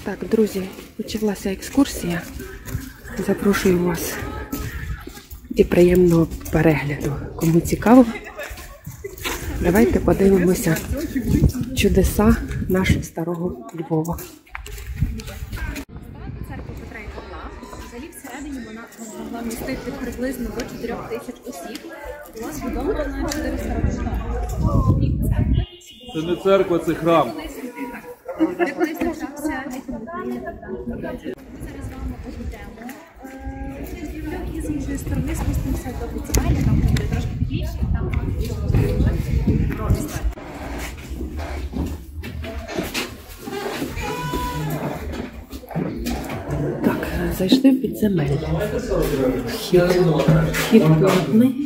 Так, друзі, почалася екскурсія. Запрошую вас і приємного перегляду. Кому цікаво, давайте подивимося чудеса нашого старого Львова. Церква Петра і Павла. Взагалі всередині вона могла містити приблизно до 4 тисяч осіб. Була збудована 400 років тому. Це не церква, це храм. Де колись навчався гетьман України Богдан Хмельницький. Ми зараз з вами обійдемо і з іншої сторони спустимося до підземелля, там буде трошки більше, там розклад. Так, зайшли в підземелля. Вхід платний.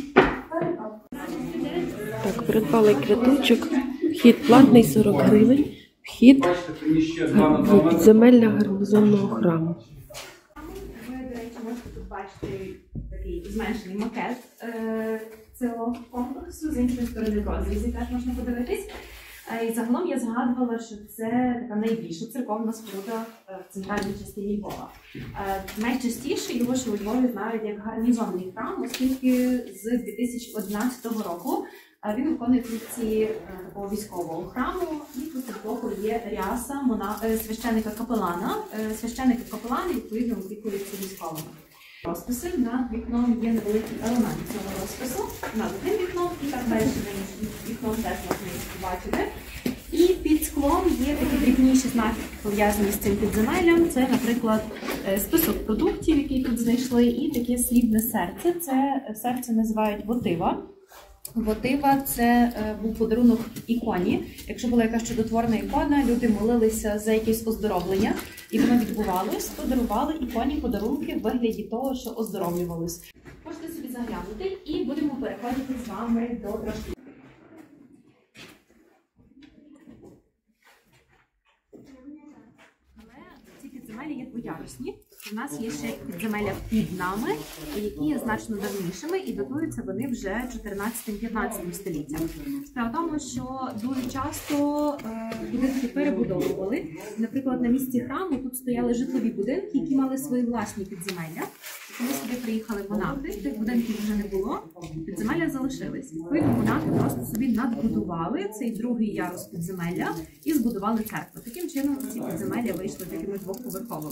Так, придбали квиточок. Вхід платний 40 гривень. Вхід в підземелля гарнізонного храму. Ви, до речі, можете тут бачити такий зменшений макет цього комплексу. З іншої сторони в розрізі теж можна подивитись. І загалом я згадувала, що це така найбільша церковна споруда в центральній частині Львова. Найчастіше його ще у Львові знають як гарнізонний храм, оскільки з 2011 року він виконує функції такого військового храму, і тут збоку є ряса священника-капелана. Священники-капелани, відповідно, опікуються військовими. Розписи над вікном є невеликий елемент цього розпису. Над одним вікном і так далі вікном теж можна їх побачити. І під склом є такі дрібніші знаки, пов'язані з цим підземеллям. Це, наприклад, список продуктів, які тут знайшли, і таке срібне серце. Це серце називають вотива. Вотива – це був подарунок іконі. Якщо була якась чудотворна ікона, люди молилися за якесь оздоровлення, і воно відбувалось, то дарували іконі подарунки в вигляді того, що оздоровлювалось. Можете собі заглянути і будемо переходити з вами до трошки. Але ці підземелля є двоярусні. У нас є ще підземелля під нами, які є значно давнішими, і датуються вони вже 14-15 століттям. Справа в тому, що дуже часто будинки перебудовували. Наприклад, на місці храму тут стояли житлові будинки, які мали свої власні підземелля. Коли сюди приїхали монахи, тих будинків вже не було, підземелля залишились. Відповідно, монахи просто собі надбудували цей другий ярус підземелля і збудували церкву. Таким чином ці підземелля вийшли такими двоповерховими.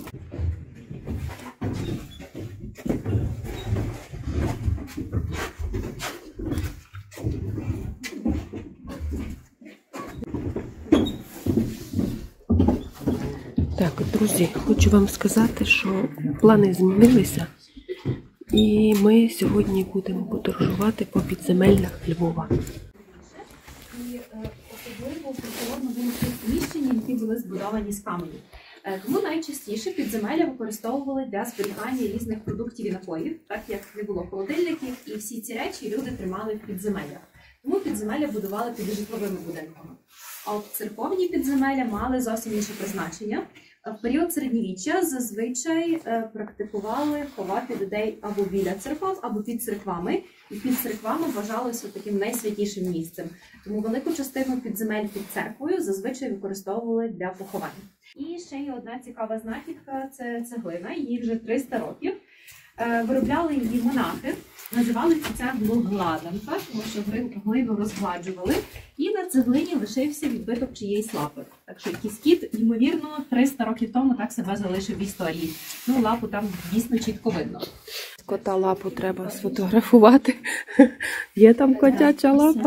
Так, друзі, хочу вам сказати, що плани змінилися. І ми сьогодні будемо подорожувати по підземеллях Львова. І особливо приколодно були ті приміщення, які були збудовані з каменю. Тому найчастіше підземелля використовували для зберігання різних продуктів і напоїв, так як не було холодильників, і всі ці речі люди тримали в підземеллях. Тому підземелля будували під житловими будинками. А от церковні підземелля мали зовсім інше призначення. В період середньовіччя зазвичай практикували ховати людей або біля церков, або під церквами. І під церквами вважалося таким найсвятішим місцем. Тому велику частину підземель під церквою зазвичай використовували для поховань. І ще є одна цікава знахідка – це цеглина, їй вже 300 років. Виробляли її монахи, називали цю цеглу гладанка, тому що глину розгладжували. І на цеглині лишився відбиток чиєїсь лапи. Так що кіскіт, ймовірно, 300 років тому так себе залишив в історії. Ну, лапу там дійсно чітко видно. Кота лапу треба сфотографувати. Є там котяча лапа?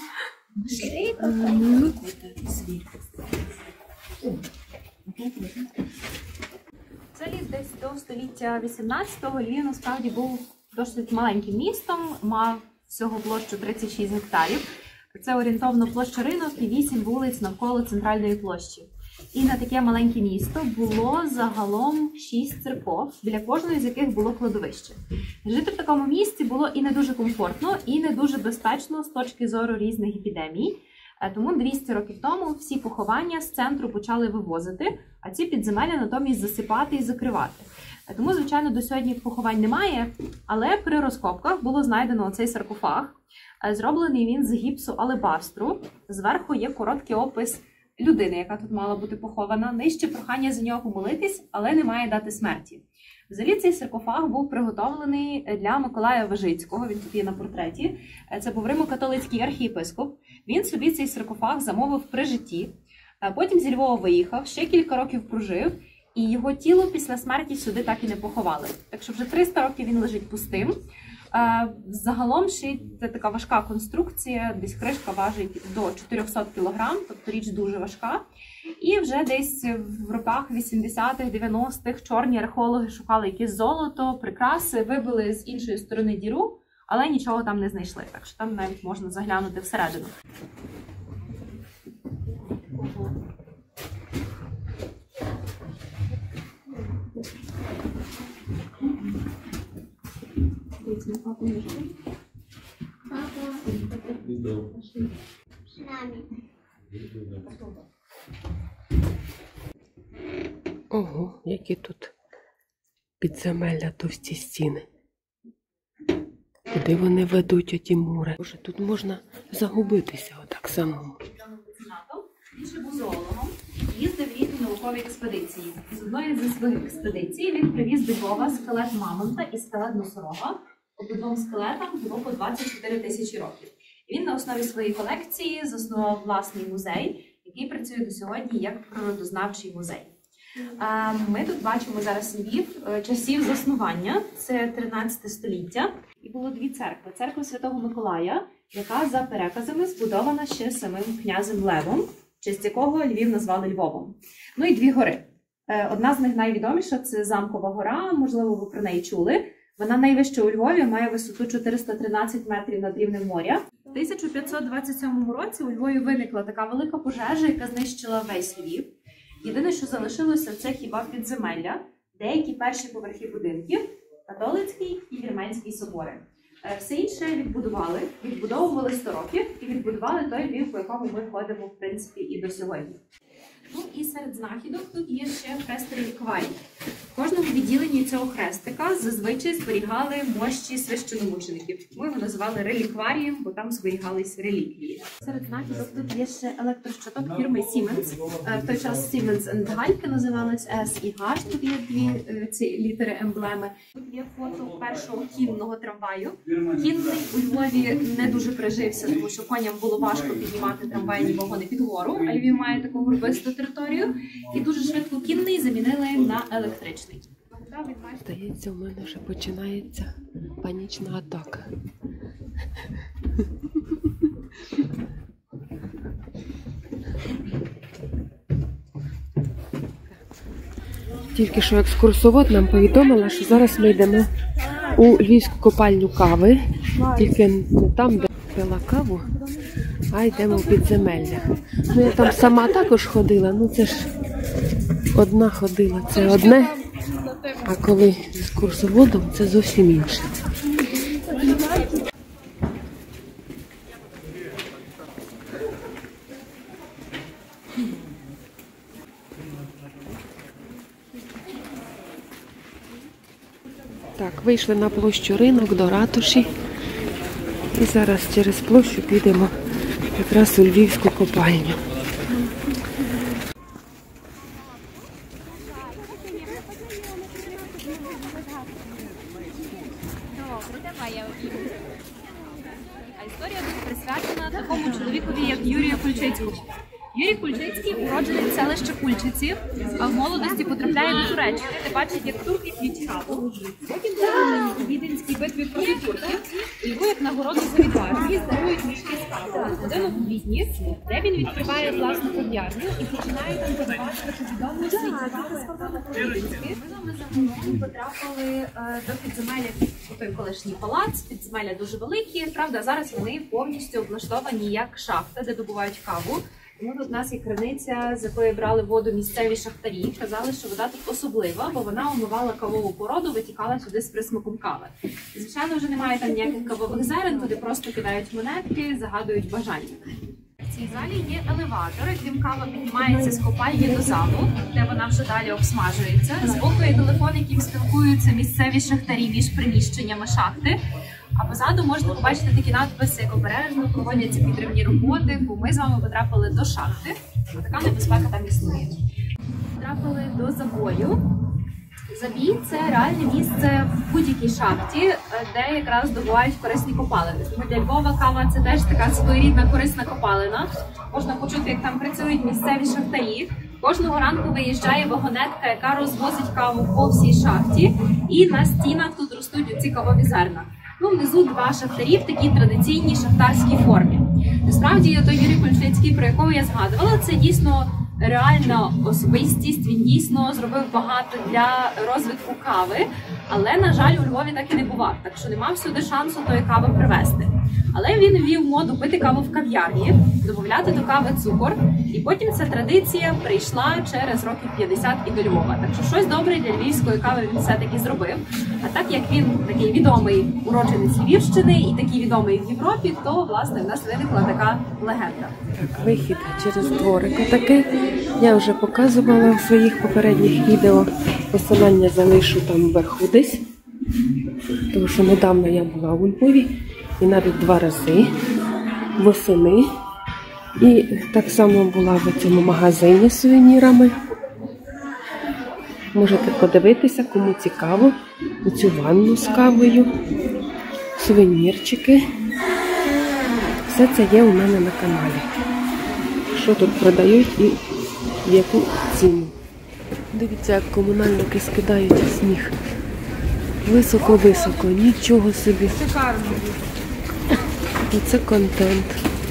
Взагалі, десь до століття 18-го Львів насправді був досить маленьким містом, мав всього площу 36 гектарів. Це орієнтовно площа ринок і 8 вулиць навколо центральної площі. І на таке маленьке місто було загалом 6 церков, біля кожної з яких було кладовище. Жити в такому місці було і не дуже комфортно, і не дуже безпечно з точки зору різних епідемій. Тому 200 років тому всі поховання з центру почали вивозити, а ці підземелля натомість засипати і закривати. Тому, звичайно, до сьогодні поховань немає, але при розкопках було знайдено оцей саркофаг. Зроблений він з гіпсу алебастру. Зверху є короткий опис людини, яка тут мала бути похована. Нижче прохання за нього помолитись, але немає дати смерті. Взагалі цей саркофаг був приготовлений для Миколая Вижицького, він тут є на портреті. Це був римо-католицький архієпископ. Він собі цей саркофаг замовив при житті, потім зі Львова виїхав, ще кілька років прожив, і його тіло після смерті сюди так і не поховали. Так що вже 300 років він лежить пустим. Загалом ще це така важка конструкція, десь кришка важить до 400 кг, тобто річ дуже важка. І вже десь в роках 80-х, 90-х чорні археологи шукали якесь золото, прикраси, вибили з іншої сторони діру, але нічого там не знайшли, так що там навіть можна заглянути всередину. Ого, які тут підземелля, товсті стіни. Куди вони ведуть оті мури? Боже, тут можна загубитися отак самому. Він ще був зоологом, їздив різні наукові експедиції. З одної зі своїх експедицій він привіз до Львова скелет мамонта і скелет носорога. Обидвом скелетам було по 24 тисячі років. І він на основі своєї колекції заснував власний музей, який працює до сьогодні як природознавчий музей. Ми тут бачимо зараз Львів часів заснування, це 13 століття. І було дві церкви. Церква Святого Миколая, яка за переказами збудована ще самим князем Левом, в честь якого Львів назвали Львовом. Ну і дві гори. Одна з них найвідоміша – це Замкова гора, можливо, ви про неї чули. Вона найвища у Львові, має висоту 413 метрів над рівнем моря. В 1527 році у Львові виникла така велика пожежа, яка знищила весь Львів. Єдине, що залишилося, це хіба підземелля, деякі перші поверхи будинків, католицький і вірменський собори. Все інше відбудовували 100 років і відбудували той Львів, по якому ми ходимо, в принципі, і до сьогодні. Ну і серед знахідок тут є ще хрест-релікварій. В кожному відділенні цього хрестика зазвичай зберігали мощі священомучеників. Ми його називали релікварієм, бо там зберігались реліквії. Серед знахідок тут є ще електрощиток фірми Siemens. В той час Siemens & Гальке називалась S і H. Тут є дві ці літери емблеми. Тут є фото першого кінного трамваю. Кінний у Львові не дуже прижився, тому що коням було важко піднімати трамвайні вагони під гору, а Львів має таку горбисту територію. І дуже швидко кінний замінили на електричний. Здається, у мене вже починається панічна атака. Тільки що екскурсовод нам повідомила, що зараз ми йдемо у львівську копальню кави. Тільки не там, де пила каву, а йдемо в підземелля. Ну, я там сама також ходила, ну це ж одна ходила, це одне, а коли з екскурсоводом, це зовсім інше. Так, вийшли на площу Ринок до ратуші. І зараз через площу підемо якраз у львівську копальню. А історія тут присвячена такому чоловікові, як Юрію Кульчицькому. Юрій Кульчицький уроджений селища Кульчиці, а в молодості потрапляє до Туреччини, де бачить, як турки п'ють каву. Потім у Віденській битві проти турків, його як нагороду за відвагу дарують мішки з кавою в будинок у Відні, де він відкриває власну кав'ярню і починає там подавати таку відому світі кави по-віденськи. Ми загалом потрапили до підземелля у той колишній палац. Підземелля дуже великі, правда, зараз вони повністю облаштовані як шахта, де добувають каву. Тому тут у нас є криниця, з якої брали воду місцеві шахтарі. Казали, що вода тут особлива, бо вона омивала кавову породу, витікала сюди з присмаком кави. Звичайно, вже немає там ніяких кавових зерен, туди просто кидають монетки, загадують бажання. В цій залі є елеватор, яким кава піднімається з копальні до залу, де вона вже далі обсмажується. Збоку є телефон, яким спілкуються місцеві шахтарі між приміщеннями шахти. А позаду можна побачити такі надписи, як обережно проводяться підривні роботи, бо ми з вами потрапили до шахти. Така небезпека там існує. Потрапили до забою. Забій – це реальне місце в будь-якій шахті, де якраз добувають корисні копалини. Тому для Львова кава – це теж така своєрідна корисна копалина. Можна почути, як там працюють місцеві шахтарі. Кожного ранку виїжджає вагонетка, яка розвозить каву по всій шахті. І на стінах тут ростуть ці кавові зерна. Ну, внизу два шахтарі в такій традиційній шахтарській формі. Насправді, той Юрій Кульчицький, про якого я згадувала, це дійсно реальна особистість, він дійсно зробив багато для розвитку кави, але, на жаль, у Львові так і не бував, так що не мав сюди шансу тої кави привезти. Але він ввів моду пити каву в кав'ярні, додавати до кави цукор, і потім ця традиція прийшла через років 50 і до Львова. Так що щось добре для львівської кави він все-таки зробив. А так як він такий відомий уродженець Львівщини і такий відомий в Європі, то, власне, в нас виникла така легенда. Так, вихід через дворик отакий. Я вже показувала в своїх попередніх відео. Посилання залишу там вверху десь. Тому що недавно я була у Львові. І навіть 2 рази восени. І так само була в цьому магазині з сувенірами. Можете подивитися, кому цікаво. Оцю ванну з кавою, сувенірчики. Все це є у мене на каналі. Що тут продають і в яку ціну. Дивіться, як комунальники скидають сніг. Високо-високо, нічого собі. Шикарно. Оце контент.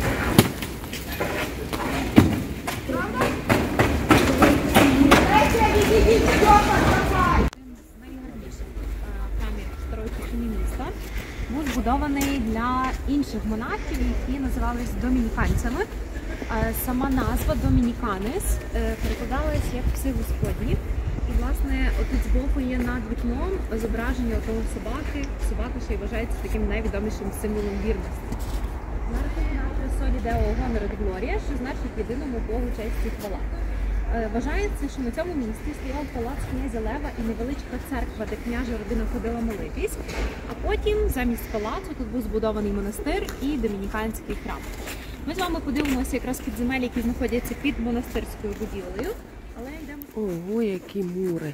Храмів Старої Тишини міста був збудований для інших монахів, які називались домініканцями. Сама назва Домініканес перекладалась як пси Господні. І, власне, отут збоку є над вікном зображення того собаки. Собака ще й вважається таким найвідомішим символом вірності. На рахунок солі Део Гонор et Gloria, що значить єдиному Богу честь і хвала. Вважається, що на цьому місці стояв палац князя Лева і невеличка церква, де княжа родина ходила молитись. А потім замість палацу тут був збудований монастир і домініканський храм. Ми з вами подивимося якраз підземелля, які знаходяться під монастирською будівлею. Але йдемо. Ого, які мури.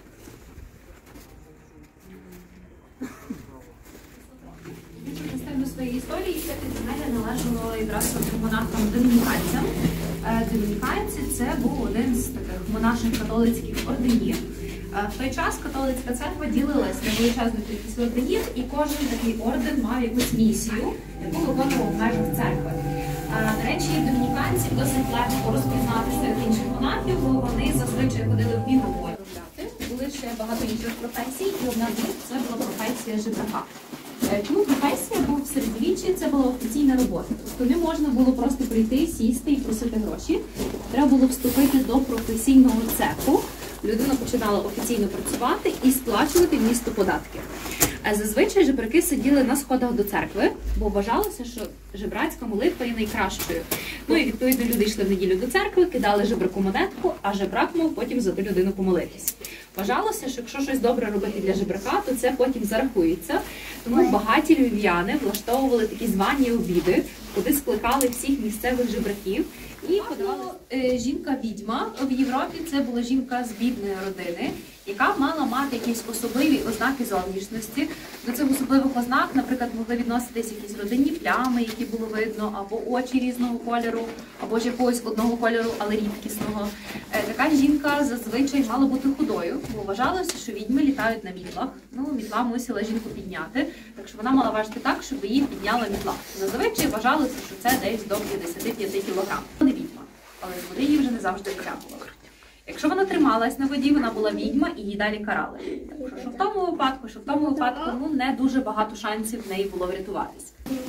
Частину своєї історії це підземелля належало якраз монахам-домініканцям. Домініканці – це був один з таких монаших католицьких орденів. В той час католицька церква ділилась на величезну кількість орденів, і кожен такий орден мав якусь місію, яку виконував в межах церкви. До речі, домініканців досить легко розпізнати серед інших монахів, бо вони зазвичай ходили в бігу робляти. Були ще багато інших професій, і одна з них – це була професія жебрака. Чому професія? Бо в середньовіччі це була офіційна робота. Тобто не можна було просто прийти, сісти і просити гроші. Треба було вступити до професійного цеху. Людина починала офіційно працювати і сплачувати в місто податки. Зазвичай жебраки сиділи на сходах до церкви, бо вважалося, що жебрацька молитва є найкращою. Ну і відповідно люди йшли в неділю до церкви, кидали жебраку монетку, а жебрак мав потім за ту людину помолитись. Вважалося, що якщо щось добре робити для жебрака, то це потім зарахується. Тому багаті львів'яни влаштовували такі звані обіди, куди скликали всіх місцевих жебраків. І подавали жінка-відьма. В Європі це була жінка з бідної родини, яка мала мати якісь особливі ознаки зовнішності. До цих особливих ознак, наприклад, могли відноситись якісь родинні плями, які було видно, або очі різного кольору, або ж якогось одного кольору, але рідкісного. Така жінка зазвичай мала бути худою, бо вважалося, що відьми літають на мітлах. Ну, мітла мусила жінку підняти, так що вона мала важити так, щоб її підняла мітла. Зазвичай вважалося, що це десь до 55 кг. Не відьма, але з води її вже не завжди витягували. Якщо вона трималась на воді, вона була відьма і її далі карали. Так що в тому випадку, ну, не дуже багато шансів в неї було врятуватись.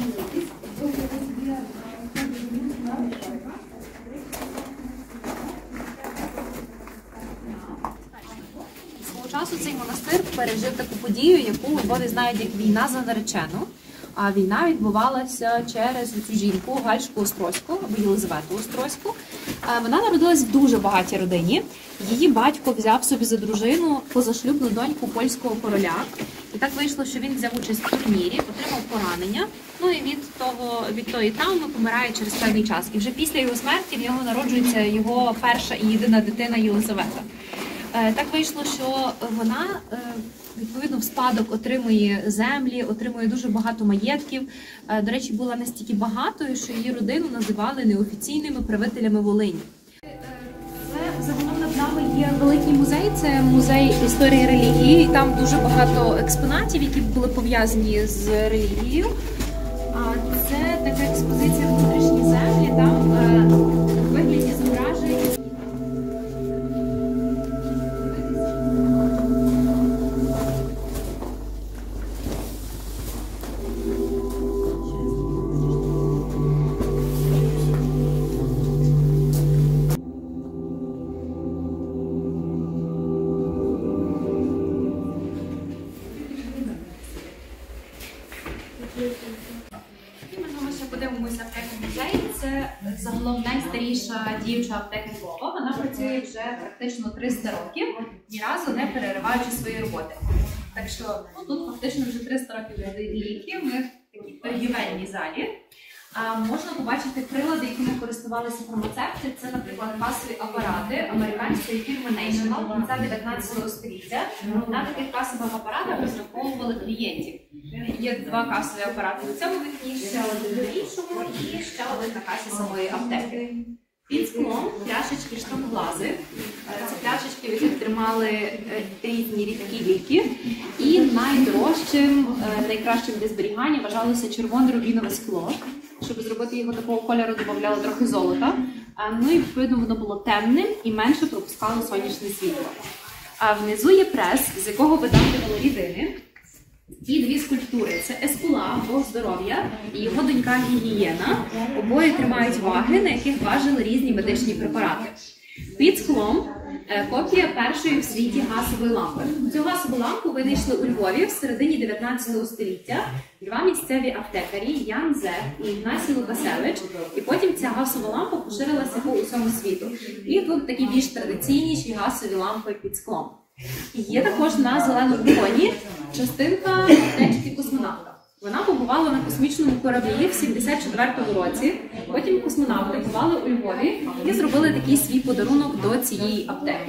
Свого часу цей монастир пережив таку подію, яку у Львові знають як війна за наречену. А війна відбувалася через цю жінку Гальшку Острозьку, або Єлизавету Острозьку. Вона народилась в дуже багатій родині. Її батько взяв собі за дружину позашлюбну доньку польського короля. І так вийшло, що він взяв участь в турнірі, отримав поранення, ну і від тої травми помирає через певний час. І вже після його смерті в нього народжується його перша і єдина дитина Єлизавета. Так вийшло, що вона відповідно в спадок отримує землі, отримує дуже багато маєтків. До речі, була настільки багатою, що її родину називали неофіційними правителями Волині. Загалом над нами є великий музей, це музей історії релігії, і там дуже багато експонатів, які були пов'язані з релігією. Це така експозиція внутрішні землі, там в вигляді зображень. Ми ще подивимося аптеку музею. Це загалом найстаріша діюча аптека Львова. Вона працює вже практично 300 років, ні разу не перериваючи свої роботи. Так що тут фактично вже 300 років ліки. Ми в такій торгівельній залі. Можна побачити прилади, якими користувалися фармацевти. Це, наприклад, касові апарати американської фірми National кінця 19 століття. На таких касових апаратах розраховували клієнтів. Є два касові апарати у цьому вікні, ще один в іншому і ще один на касі самої аптеки. Під склом пляшечки штамглази. Це пляшечки, в яких тримали різні рідкі ліки. І найдорожчим, найкращим для зберігання вважалося червоне рубінове скло. Щоб зробити його такого кольору, додавали трохи золота. Ну і відповідно воно було темним і менше пропускало сонячне світло. А внизу є прес, з якого видавлювали рідини. І дві скульптури. Це Ескула, Бог здоров'я, і його донька Гігієна. Обоє тримають ваги, на яких важили різні медичні препарати. Під склом копія першої в світі газової лампи. Цю газову лампу винайшли у Львові в середині 19 століття два місцеві аптекарі Ян Зе і Ігнасій Лукасевич. І потім ця газова лампа поширилася по усьому світу. І тут такі більш традиційніші газові лампи під склом. Є також на зеленому фоні частинка аптечки космонавта. Вона побувала на космічному кораблі в 74-му році. Потім космонавти бували у Львові і зробили такий свій подарунок до цієї аптеки.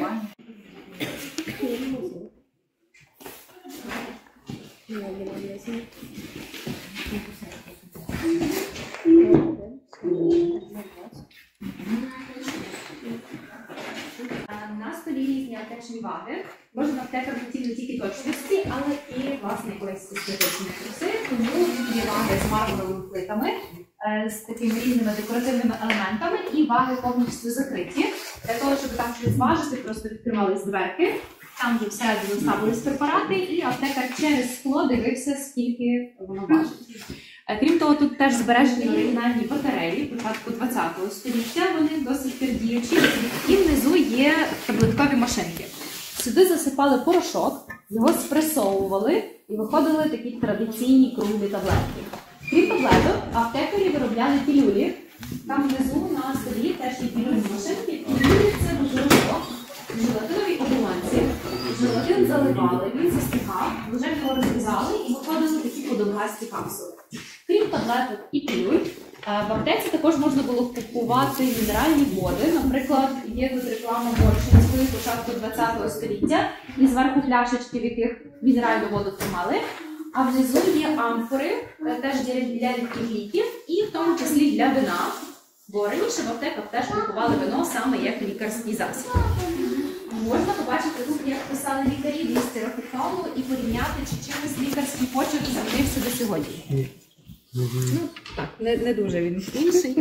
На столі різні аптечні ваги. Кожен аптекар хотів не тільки точності, але і власне якоїсь естетичної краси. Тому є ваги з мармуровими плитами, з такими різними декоративними елементами, і ваги повністю закриті. Для того, щоб там щось зважити, просто відкривались дверки. Там вже всередину ставились препарати, і аптекар через скло дивився, скільки воно важить. Крім того, тут теж збережені оригінальні батареї початку 20-го століття, вони досить пір діючі. І внизу є таблеткові машинки. Сюди засипали порошок, його спресовували і виходили такі традиційні круглі таблетки. Крім таблеток, аптекарі виробляли пілюлі. Там внизу на столі теж є пілюльні машинки. Пілюлі – це порошок в желатиновій оболонці. Желатин заливали, він застигав, вже його розрізали і виходили такі подовгасті капсули. Крім таблеток і пілюль, в аптеці також можна було купувати мінеральні води. Наприклад, є тут реклама Горшинської початку 20-го століття, і зверху пляшечки, в яких мінеральну воду тримали. А внизу є амфори, теж для рідких ліків, і в тому числі для вина. Бо раніше в аптеках теж купували вино саме як лікарський засіб. Можна побачити тут, як писали лікарі 200 років тому, і порівняти, чи чимось лікарський почерк змінився до сьогодні. Так, не дуже він інший.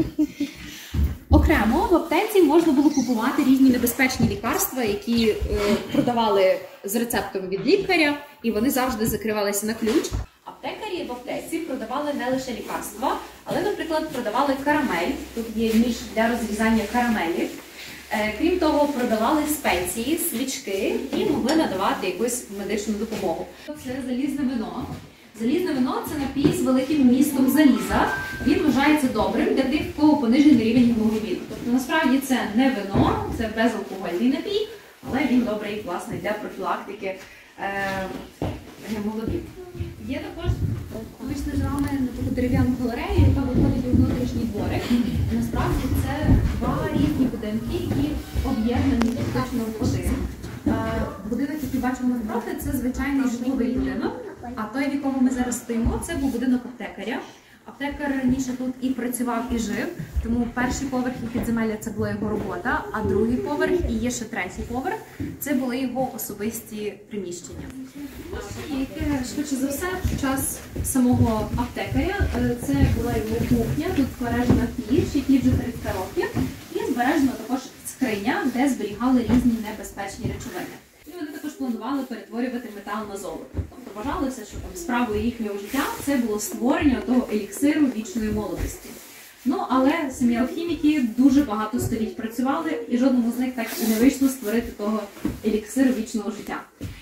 Окремо в аптеці можна було купувати різні небезпечні лікарства, які продавали з рецептом від лікаря, і вони завжди закривалися на ключ. Аптекарі в аптеці продавали не лише лікарства, але, наприклад, продавали карамель. Тут є ніж для розрізання карамелі. Крім того, продавали спеції, свічки і могли надавати якусь медичну допомогу. Це залізне вино. Залізне вино – це напій з великим вмістом заліза. Він вважається добрим для тих, в кого понижений рівень гемоглобіну. Тобто, насправді, це не вино, це безалкогольний напій, але він добрий, власне, для профілактики молоді. Є також, ми йшли з вами на таку дерев'яну галерею, яка виходить у внутрішній дворик. Насправді це два різні будинки, які об'єднані фактично в один. Будинок, який бачимо навпроти, це звичайний житловий будинок, а той, в якому ми зараз стоїмо, це був будинок аптекаря. Аптекар раніше тут і працював, і жив, тому перший поверх і підземелля – це була його робота, а другий поверх і є ще третій поверх – це були його особисті приміщення. І швидше за все, в час самого аптекаря це була його кухня, тут збережена піч, якій вже 300 років, і збережена також скриня, де зберігали різні небезпечні речовини. І вони також планували перетворювати метал на золото. Тобто вважалося, що справою їхнього життя це було створення того еліксиру вічної молодості. Ну, але самі алхіміки дуже багато століть працювали, і жодному з них так і не вийшло створити того еліксиру вічного життя.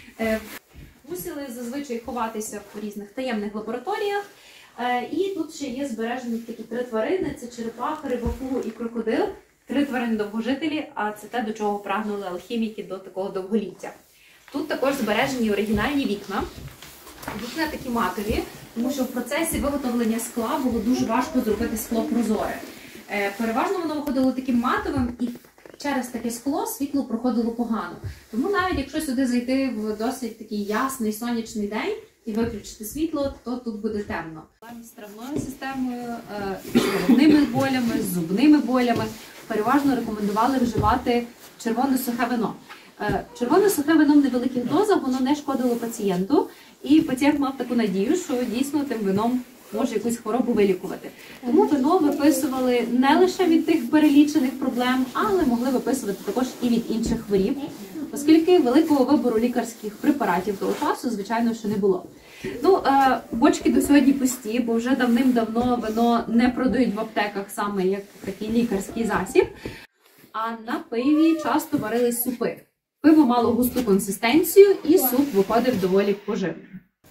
Мусили зазвичай ховатися в різних таємних лабораторіях. І тут ще є збережені такі три тварини – це черепаха, рибакугу і крокодил. Три тварини-довгожителі, а це те, до чого прагнули алхіміки до такого довголіття. Тут також збережені оригінальні вікна. Вікна такі матові, тому що в процесі виготовлення скла було дуже важко зробити скло прозоре. Переважно воно виходило таким матовим, і через таке скло світло проходило погано. Тому навіть якщо сюди зайти в досить такий ясний сонячний день і виключити світло, то тут буде темно. З травною системою, з головними болями, з зубними болями переважно рекомендували вживати червоне сухе вино. Червоне сухе вино в невеликих дозах, воно не шкодило пацієнту, і пацієнт мав таку надію, що дійсно тим вином може якусь хворобу вилікувати. Тому вино виписували не лише від тих перелічених проблем, але могли виписувати також і від інших хворіб, оскільки великого вибору лікарських препаратів того часу, звичайно, що не було. Ну, бочки до сьогодні пусті, бо вже давним-давно вино не продають в аптеках саме як такий лікарський засіб, а на пиві часто варили супи. Пиво мало густу консистенцію, і суп виходив доволі поживним.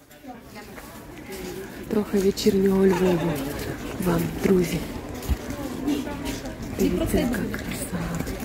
Трохи вечірнього Львову вам, друзі. Дивіться, яка краса.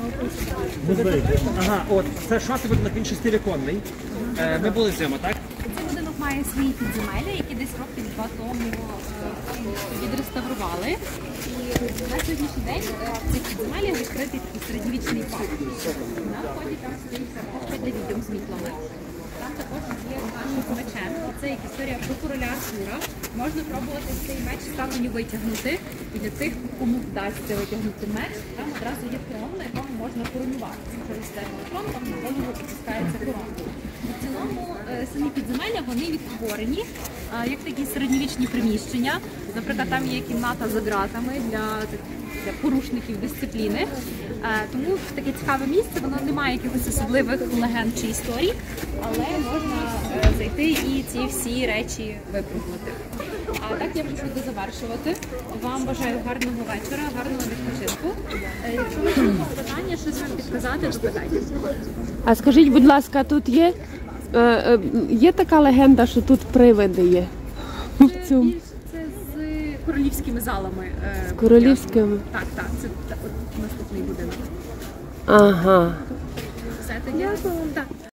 Ага, от, це шостий будинок, він 6-віконний. Ми були з ними, так? Цей будинок має свої підземелля, які десь років 2 тому відреставрували. І на сьогоднішній день в цих підземеллях відкритий такий середньовічний парк. На вході там стоїть картопля для відьом з мітлами. Там також є наш мечем. Це як історія про короля Артура. Можна пробувати цей меч з каменю витягнути. І для тих, кому вдасться витягнути меч, там одразу є трон, на якому можна коронувати. Якщо ви сидите на трон, там на голову опускається корона. В цілому самі підземелля, вони відтворені як такі середньовічні приміщення. Наприклад, там є кімната за ґратами для порушників дисципліни. Тому таке цікаве місце, воно не має якихось особливих легенд чи історій, але можна зайти і ці всі речі випробувати. А так я буду завершувати. Вам бажаю гарного вечора, гарного відпочинку. Якщо ви маєте питання, щось вам підказати, то питайте. А скажіть, будь ласка, тут є така легенда, що тут привиди є? В цьому? Це з королівськими залами. З королівськими? Так, це наступний будинок. Ага. Все тоді. Так.